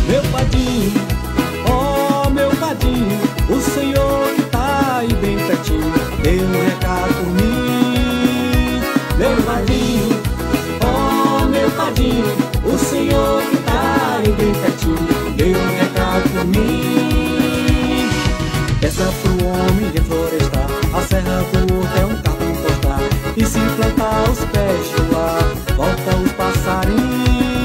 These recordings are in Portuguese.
Meu padrinho, oh meu padrinho, o Senhor que tá aí bem pertinho, deu um recado por mim. Meu padrinho, oh meu padrinho, o Senhor que tá aí bem pertinho, deu um recado por mim. Peça pro homem reflorestar a serra do horto, é um cartão postal, e se plantar os pés de lá, volta os passarinhos.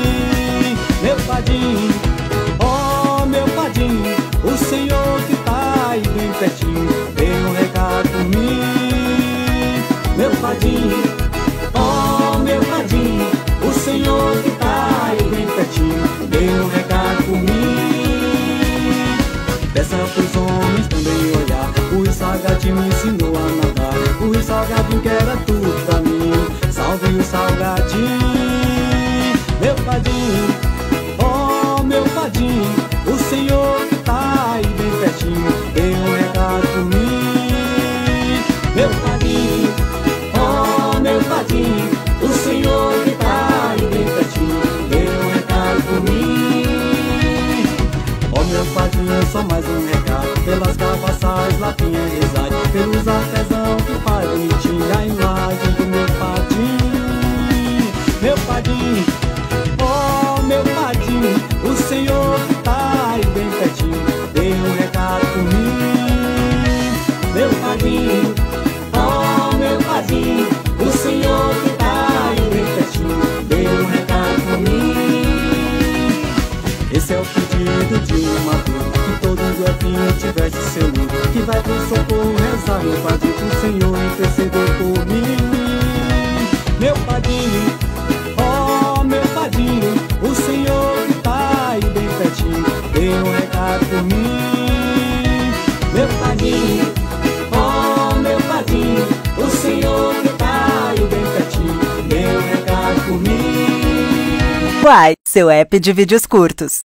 Meu padrinho, oh meu padrinho, o Senhor que tá aí bem pertinho, deu um recado por mim. Meu padrinho, oh meu padrinho, o Senhor que tá aí bem pertinho, deu um recado por mim. Peça pros homens também olhar, o salgadinho me ensinou a nadar, o salgadinho que era tudo pra mim, salve o salgadinho. Meu padrinho, oh meu padrinho, o Senhor que tá aí bem pertinho, deu um recado por mim. Meu padrinho, oh meu padrinho, o Senhor que tá aí bem pertinho, deu um recado por mim. Oh meu padrinho, só mais um recado, pelas cavaçais lá tinha rezado, pelos artesãos que faz bonitinha a imagem do meu padrinho. Meu padrinho, oh meu padrinho, o Senhor que tá aí bem pertinho, deu um recado por mim. Meu padrinho, oh meu padrinho, o Senhor que tá aí bem pertinho, deu um recado por mim. Esse é o pedido de uma dor, que todo golfinho tivesse seu mundo, que vai pro socorro rezar, meu padrinho, pro Senhor interceder por mim. Meu padrinho, oh meu padrinho, o Senhor que tá aí bem pertinho, deu um recado por mim. Meu padrinho, oh meu padrinho, o Senhor que tá aí bem pertinho, deu um recado por mim. Uai, seu app de vídeos curtos.